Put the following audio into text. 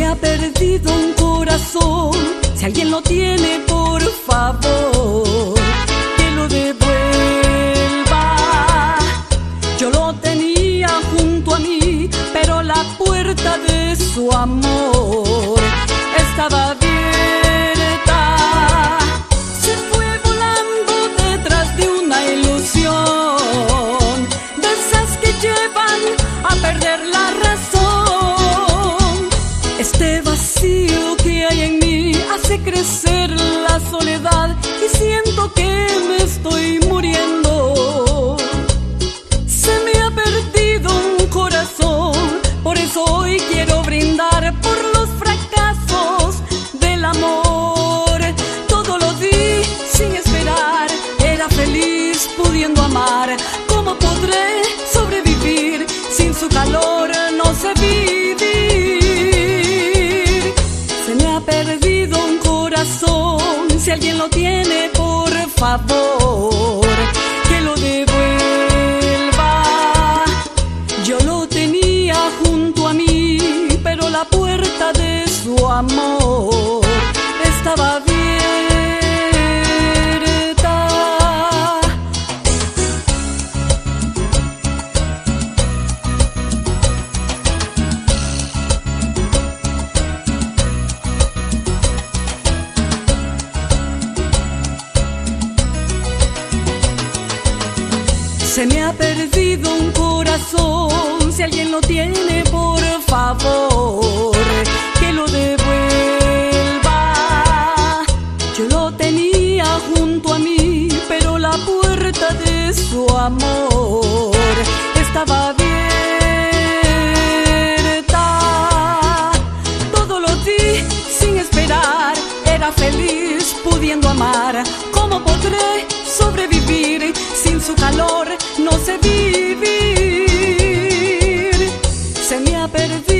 ha perdido un corazón. Si alguien lo tiene, por favor, que lo devuelva. Yo lo tenía junto a mí, pero la puerta de su amor estaba abierta. Se fue volando detrás de una ilusión, de esas que llevan a perder la razón. Este vacío que hay en mí hace crecer la soledad y siento que me estoy muriendo. Se me ha perdido un corazón, por eso hoy quiero brindar por los fracasos del amor. Todo lo di sin esperar, era feliz pudiendo amar. ¿Cómo podré sobrevivir? Sin su calor no sé vivir. Se me ha perdido un corazón. Si alguien lo tiene, por favor, que lo devuelva. Yo lo tenía junto a mí, pero la puerta de su amor estaba abierta. Se me ha perdido un corazón. Si alguien lo tiene, por favor, que lo devuelva. Yo lo tenía junto a mí, pero la puerta de su amor estaba abierta. Todo lo di sin esperar, era feliz pudiendo amar. ¿Cómo podré sobrevivir? Sin su calor no sé vivir. Se me ha perdido